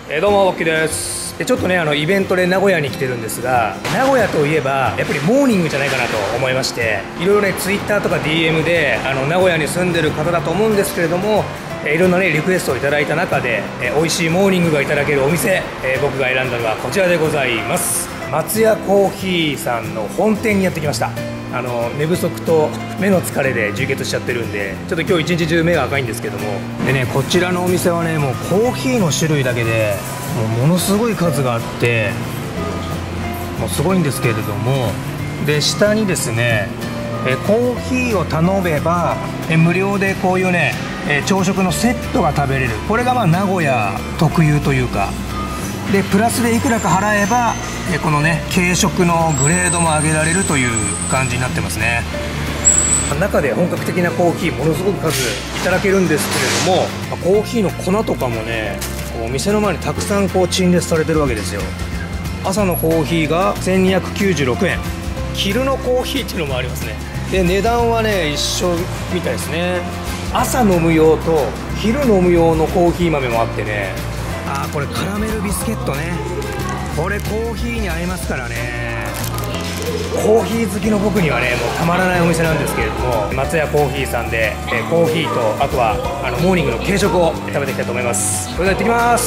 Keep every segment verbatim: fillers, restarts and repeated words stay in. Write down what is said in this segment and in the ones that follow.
えー、どうもボッキーです。でちょっとねあのイベントで名古屋に来てるんですが、名古屋といえばやっぱりモーニングじゃないかなと思いまして、いろいろねツイッターとか ディーエム であの名古屋に住んでる方だと思うんですけれども、えー、いろんなねリクエストをいただいた中で、えー、美味しいモーニングがいただけるお店、えー、僕が選んだのはこちらでございます。松屋コーヒーさんの本店にやってきました。あの寝不足と目の疲れで充血しちゃってるんで、ちょっと今日一日中目が赤いんですけども、でねこちらのお店はねもうコーヒーの種類だけでもうものすごい数があって、もうすごいんですけれども、で下にですねえコーヒーを頼めばえ無料でこういうねえ朝食のセットが食べれる、これがまあ名古屋特有というかで、プラスでいくらか払えばえこのね軽食のグレードも上げられるという感じになってますね。中で本格的なコーヒーものすごく数いただけるんですけれども、コーヒーの粉とかもねこう店の前にたくさんこう陳列されてるわけですよ。朝のコーヒーがせんにひゃくきゅうじゅうろくえん、昼のコーヒーっていうのもありますね。で値段はね一緒みたいですね。朝飲む用と昼飲む用のコーヒー豆もあってね、あーこれカラメルビスケットね、これコーヒーに合いますからね。コーヒー好きの僕にはねもうたまらないお店なんですけれども、松屋コーヒーさんで、えー、コーヒーとあとはあのモーニングの軽食を食べていきたいと思います。それでは行ってきます。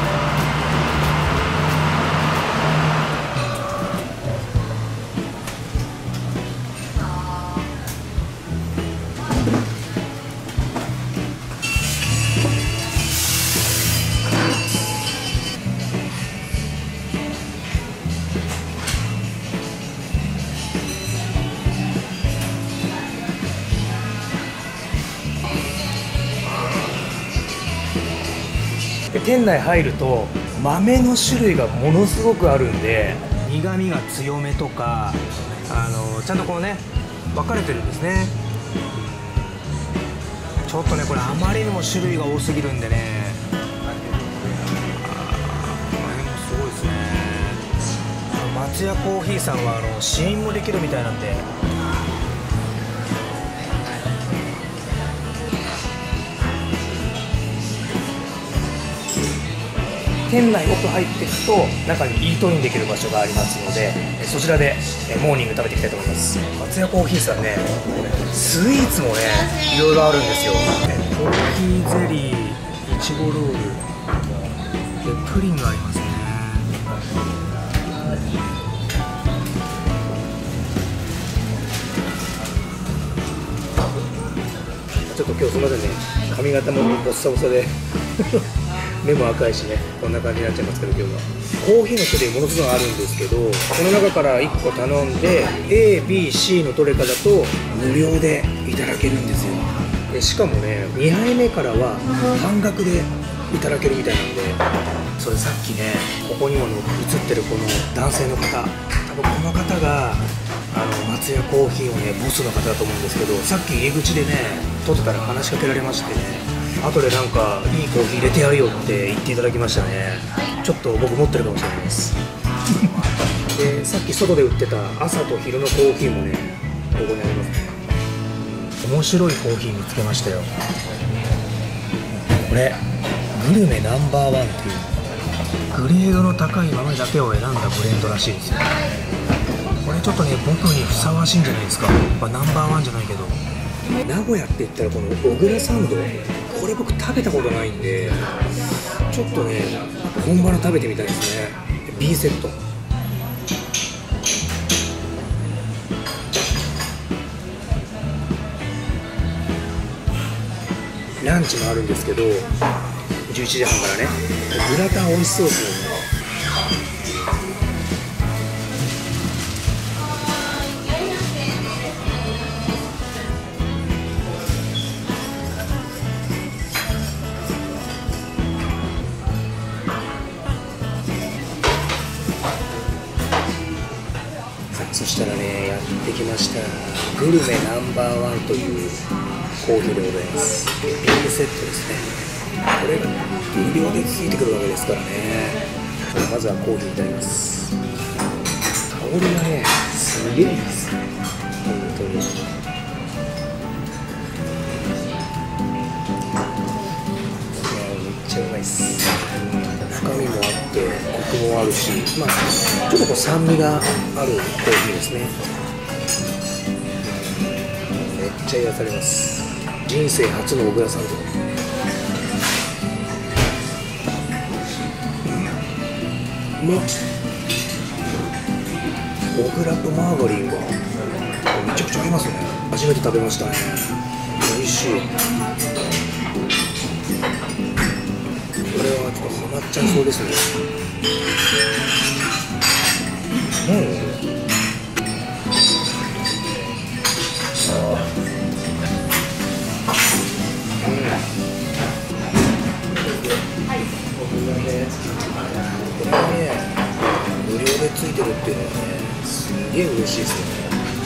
店内入ると豆の種類がものすごくあるんで、苦みが強めとかあのちゃんとこうね分かれてるんですね。ちょっとねこれあまりにも種類が多すぎるんでね、あこの辺もすごいですね。松屋コーヒーさんはあの試飲もできるみたいなんで、店内奥入っていくと中にイートインできる場所がありますので、そちらでモーニング食べていきたいと思います。松屋コーヒーさんねスイーツもねいろいろあるんですよ。コーヒーゼリー、いちごロールでプリンがありますね。ちょっと今日すみませんね、髪型もボッサボサで目も赤いしね、こんな感じになっちゃいますけど、今日はコーヒーの種類ものすごいあるんですけど、この中からいっこ頼んで エービーシー のどれかだと無料でいただけるんですよ。でしかもねにはいめからは半額でいただけるみたいなんで、それさっきねここにも映ってるこの男性の方、多分この方があの松屋コーヒーをねボスの方だと思うんですけど、さっき入り口でね撮ってたら話しかけられましてね、後でなんかいいコーヒー入れてやるよって言っていただきましたね。ちょっと僕持ってるかもしれないですでさっき外で売ってた朝と昼のコーヒーもねここにありますね。面白いコーヒー見つけましたよ。これグルメナンバーワンっていうグレードの高い豆だけを選んだブレンドらしいですよ。これちょっとね僕にふさわしいんじゃないですか。まあ、ナンバーワンじゃないけど、名古屋って言ったらこの小倉サンド、これ僕食べたことないんでちょっとね本場の食べてみたいですね。 B セットランチもあるんですけど、じゅういちじはんからねグラタン美味しそうですよね。そしたらねやってきました、グルメナンバーワンというコーヒーでございます。ビールセットですね。これが無料でついてくるわけですからね。まずはコーヒーいただきます。香りがねすげえですね、本当に。いやめっちゃうまいっす。深もあるし、まあ、ちょっとこう酸味があるコーヒーですね。めっちゃ癒されます。人生初の小倉サンド。うまっ。小倉とマーガリンがめちゃくちゃ合いますね。初めて食べましたね。美味しい。これはちょっとハマっちゃいそうですね。うん。これがね、無料でついてるっていうのはね、すんげえ嬉しいですよね。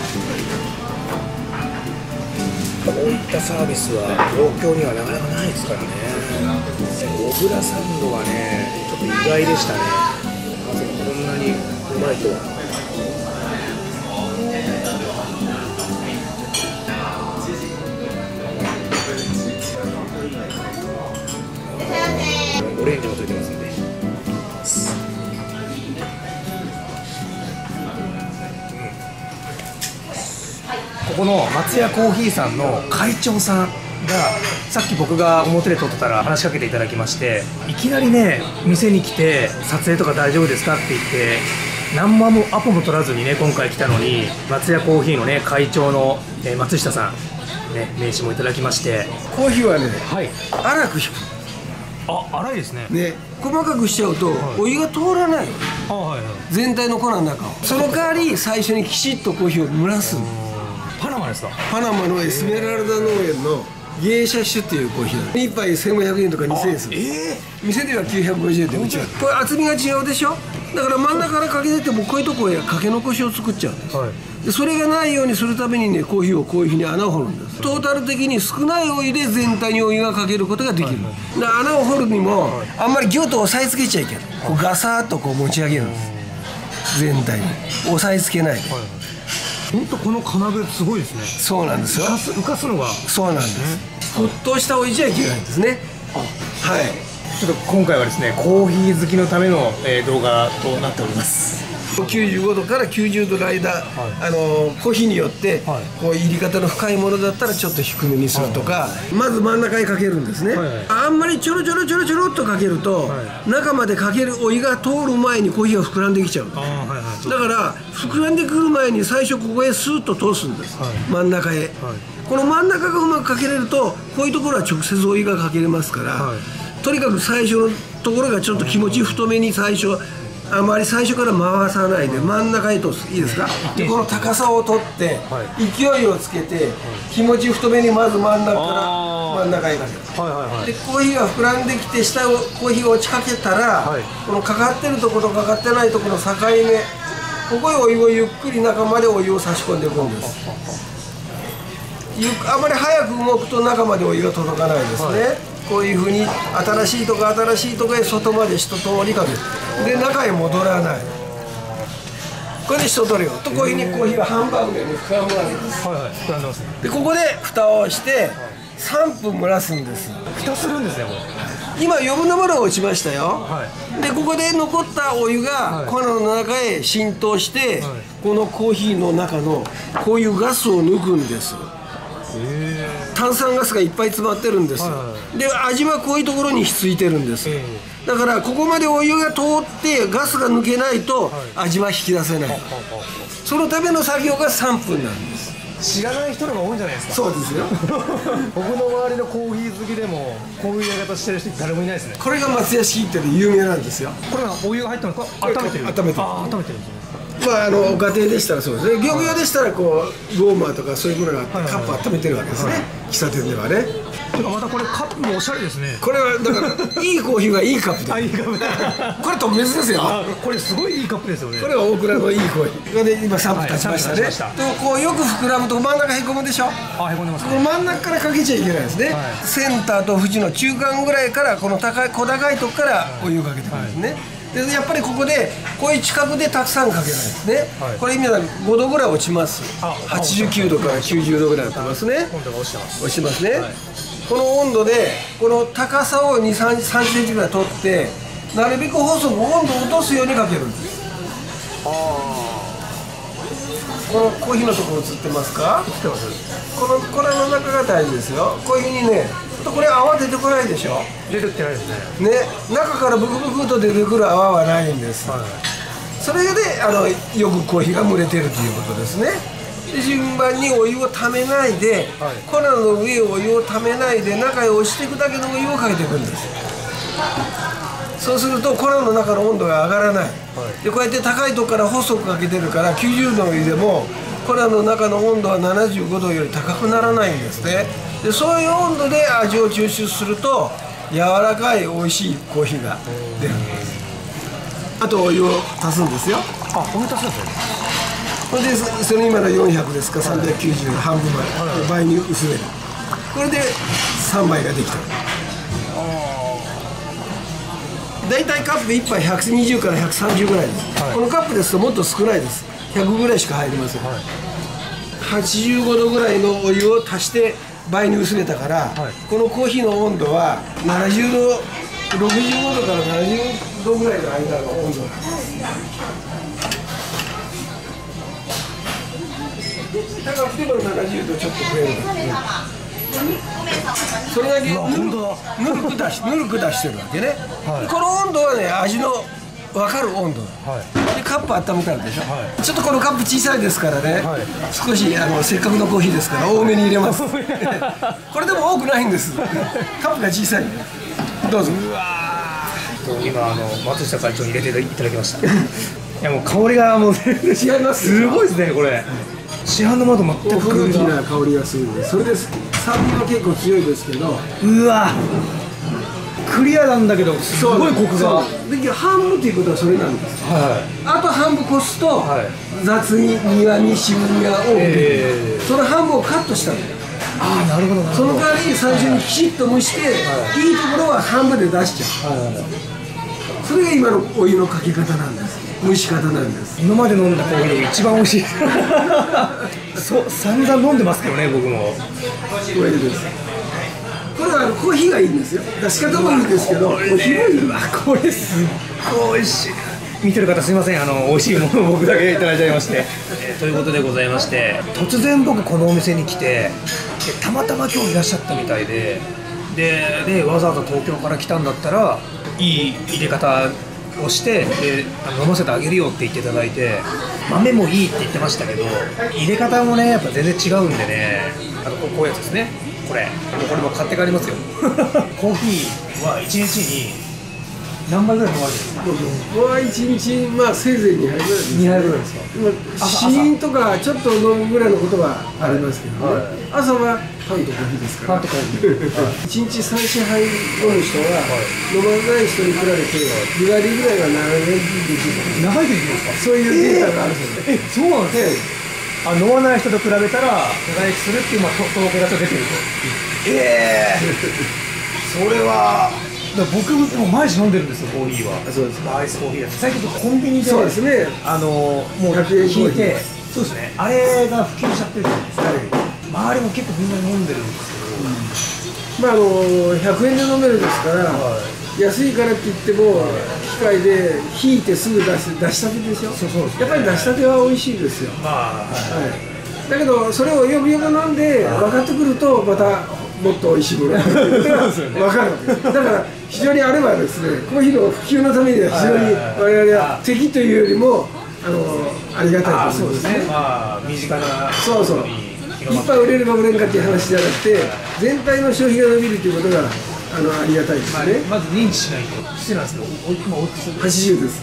こういったサービスは東京にはなかなかないですからね。小倉サンドはね、ちょっと意外でしたね。まさかこんなにうまいとは。オレンジもついてますんで。ここの松屋コーヒーさんの会長さんがさっき僕が表で撮ってたら話しかけていただきまして、いきなりね店に来て撮影とか大丈夫ですかって言って何もアポも取らずにね今回来たのに、松屋コーヒーのね会長の、えー、松下さん、ね、名刺もいただきまして、 コーヒーはね、 はい、 粗く引く。 あ、粗いですね。 ね、細かくしちゃうと、はい、お湯が通らない。 あ、はいはい、 全体の粉の中を。その代わり最初にきちっとコーヒーを蒸らす。 パナマですか？ パナマのエスメラルダ農園の芸者酒っていうコーヒーだ。いっぱいせんごひゃくえんとかにせんえんする。えー、店ではきゅうひゃくごじゅうえんでうちは。これ厚みが違うでしょ。だから真ん中からかけててもこういうとこへかけ残しを作っちゃうんです、はい、でそれがないようにするためにねコーヒーをこういうふうに穴を掘るんです。トータル的に少ないお湯で全体にお湯がかけることができる、はいはい、で穴を掘るにも、はい、あんまりギュッと押さえつけちゃいけない、はい、こうガサーッとこう持ち上げるんです。全体に押さえつけないで、はいはい、 本当この金具すごいですね。 そうなんですよ。 浮かす、浮かすのがそうなんです、ね、沸騰したお湯じゃいけないんですね。あ、はい。 ちょっと今回はですねコーヒー好きのための、えー、動画となっております。 きゅうじゅうごどからきゅうじゅうどの間、はい、あのコーヒーによって、はい、こう入り方の深いものだったらちょっと低めにするとか、はい、まず真ん中にかけるんですね、はいはい、あんまりちょろちょろちょろちょろっとかけると、はい、中までかけるお湯が通る前にコーヒーが膨らんできちゃう。あ、はいはい、だから膨らんでくる前に最初ここへスーッと通すんです、はい、真ん中へ、はい、この真ん中がうまくかけれるとこういうところは直接お湯がかけれますから、はい、とにかく最初のところがちょっと気持ち太めに最初あまり最初から回さないで真ん中へ通す。いいですか？でこの高さを取って勢いをつけて気持ち太めにまず真ん中から真ん中へかける。でコーヒーが膨らんできて下をコーヒーを落ちかけたら、はい、このかかってるところとかかってないところの境目、ここへお湯をゆっくり中までお湯を差し込んでいくんです。ゆあまり早く動くと中までお湯が届かないですね、はい、こういうふうに新しいとこ新しいとこへ外まで一通りかける。で中へ戻らない。これで一通りよとこういうふうにコーヒーがハンバーグで膨らむわけです。はいはい、膨らんでますね。でここで蓋をしてさんぷん蒸らすんです。 蓋するんですねこれ。 今余分なものが落ちましたよ、はい、でここで残ったお湯が粉の中へ浸透して、はい、このコーヒーの中のこういうガスを抜くんです。炭酸ガスがいっぱい詰まってるんです、はいはい、で味はこういうところにひっついてるんです、えー、だからここまでお湯が通ってガスが抜けないと味は引き出せない、はい、そのための作業がさんぷんなんです。 知らない人の方が多いんじゃないですか。 そうですよ僕の周りのコーヒー好きでもこういうやり方してる人誰もいないですね。 これが松屋式ってで有名なんですよ。 これはお湯が入ったのか温めてる。 温めてる。 あ、温めてるんですね。 まあ、あの家庭でしたらそうですね。業務用でしたらこうウォーマーとかそういうものがあってカップ温めてるわけですね、喫茶店ではね。 てかまたこれカップもおしゃれですね。 これはだからいいコーヒーはいいカップで。 あ、いいカップこれ特別ですよ。 これすごいいいカップですよね。 これは大倉のいいコーヒー。これで今さんぷん経ちましたね。でこうよく膨らむと真ん中へこむでしょ。 あ、へこんでますね。 この真ん中からかけちゃいけないですね、はい、センターと縁の中間ぐらいからこの高い小高いとこからお湯をかけてくるんですね、はい、でやっぱりここでこういう近くでたくさんかけないですね、はい、これ今ごどぐらい落ちます。はちじゅうきゅうどからきゅうじゅうどぐらい落ちますね。 温度が落ちてます。 落ちますね、はい、この温度でこの高さをに、さんセンチぐらい取ってなるべく細く温度を落とすようにかけるんです。このコーヒーのところ映ってますか？映ってます。このこれの中が大事ですよ。こういうふうにね、これ泡出てこないでしょ。 出てきてないですね。 ね、中からブクブクと出てくる泡はないんです。はい、それであのよくコーヒーが蒸れてるということですね。で順番にお湯をためないで、はい、粉の上をお湯をためないで中へ押していくだけのお湯をかけていくんです。そうすると粉の中の温度が上がらない、はい、でこうやって高いとこから細くかけてるからきゅうじゅうどのお湯でも粉の中の温度はななじゅうごどより高くならないんですね。でそういう温度で味を抽出すると柔らかい美味しいコーヒーが出るんです。あとお湯を足すんですよ。 あ、お湯足すんですね。 それでその今のよんひゃくですか、さんびゃくきゅうじゅう半分まで倍に薄める。これでさんばいができた。だいたいカップいっぱいひゃくにじゅうからひゃくさんじゅうぐらいです、はい、このカップですともっと少ないです。ひゃくぐらいしか入りません、はい、はちじゅうごどぐらいのお湯を足して倍に薄めたから、はい、このコーヒーの温度はななじゅうど、ろくじゅうごどからななじゅうどぐらいの間の温度なんです。高くてもななじゅうどちょっと増えるんですね。それだけぬるく出しぬるく出してるわけね、はい、この温度はね味の分かる温度、はい、でカップ温めたんでしょ、はい、ちょっとこのカップ小さいですからね、はい、少しあのせっかくのコーヒーですから多めに入れますこれでも多くないんですカップが小さい。どうぞ。うわ今あの松下会長に入れていただきましたいやもう香りがもう違います。 すごいですねこれ。市販のものと全くフルーティーな香りがするんで、それで酸味は結構強いですけど、 うわクリアなんだけどすごいコクが。 で半分っていうことはそれなんです、はい、あと半分こすと、はい、雑に苦み渋みが多く出て、えー、その半分をカットしたんだよ。 ああなるほどなるほど。 その代わり最初にきちっと蒸して、はい、いいところは半分で出しちゃう、はい、それが今のお湯のかけ方なんです。蒸し方なんです。 今まで飲んだコーヒーが一番美味しいそう散々飲んでますけどね僕も。 これです。これはコーヒーがいいんですよ。出し方もいいですけどコーヒーがいいわ。 これすっごい美味しい。見てる方すいませんあの美味しいものを僕だけいただいちゃいまして、えー、ということでございまして、突然僕このお店に来てでたまたま今日いらっしゃったみたいでででわざわざ東京から来たんだったらいい入れ方をしてで飲ませてあげるよって言っていただいて、豆もいいって言ってましたけど入れ方もねやっぱ全然違うんでね。あとこういうやつですね。これこれも買って帰りますよコーヒーはいちにちに何杯ぐらい飲まれてるんですか？ 僕はいちにちまあせいぜいにはいぐらいです。 にはいぐらいですか？ 試飲とかちょっと飲むぐらいのことはありますけどね、はい、朝はパンとコーヒーですから。 パンとコーヒー、はい、 いちにちさん、よんはい飲む人は、はい、飲まない人に比べてにわりぐらいは長生きできる。 長生きできるんですか？ そういうデータがあるそうで。 え、そうなんですか？あ、飲まない人と比べたら長生きするっていうまあ統計が出てると。ええー、それはだ僕も毎日飲んでるんですよコーヒーは。そうです。アイスコーヒーだ。最近コンビニでそうですね。 あのもう引いて、そうですね。あれが普及しちゃってるじゃないですか。周りも結構みんな飲んでるんですけど、 うん、まああのひゃくえんで飲めるですから、はい、安いからって言っても、はい、機械で引いてすぐ出し出したてでしょ。そうそうですね。やっぱり出したては美味しいですよ。まあ、はい。だけどそれをよくよく飲んで分かってくるとまたもっと美味しいものが分かるわけです。だから非常にあればですね、コーヒーの普及のためには非常に我々は敵というよりもあのありがたいと思いますね。 まあ身近なそうそう。いっぱい売れれば売れんかっていう話じゃなくて、全体の消費が伸びるということがあのありがたいですね。 まず認知しないと。失礼なんですけど、今おいくつ？ はちじゅうです。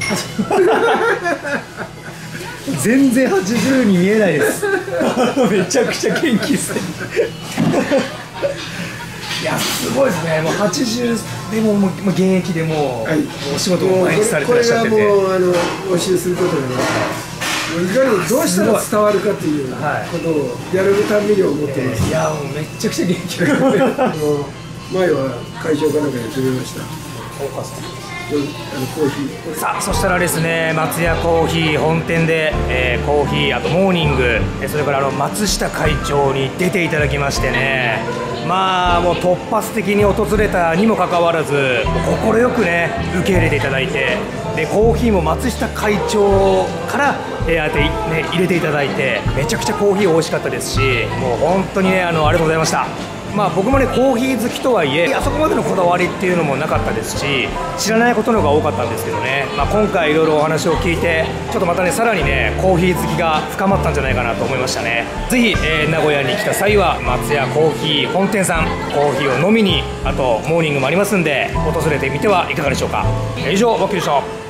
全然はちじゅうに見えないです。めちゃくちゃ元気ですね。いやすごいですね。もうはちじゅうでももう現役でもう、はい、もうお仕事も毎日されてらっしゃってて、 これがもうあのお教えすることがね、いかにどうしたら伝わるかということをやれるために思ってます。 いやもうめちゃくちゃ元気。 前は会長かなんかやってみました。 お母さん。 あのコーヒー。 さあそしたらですね、松屋コーヒー本店で、えー、コーヒーあとモーニング、それからあの松下会長に出ていただきましてね、 まあもう突発的に訪れたにもかかわらず快くね受け入れていただいて、でコーヒーも松下会長からえー、あてね入れていただいて、めちゃくちゃコーヒー美味しかったですし、もう本当にねあのありがとうございました。まあ僕もねコーヒー好きとはいえあそこまでのこだわりっていうのもなかったですし、知らないことの方が多かったんですけどね、まあ、今回いろいろお話を聞いてちょっとまたねさらにねコーヒー好きが深まったんじゃないかなと思いましたね。ぜひ、えー、名古屋に来た際は松屋コーヒー本店さんコーヒーを飲みに、あとモーニングもありますんで訪れてみてはいかがでしょうか。以上バッキーでした。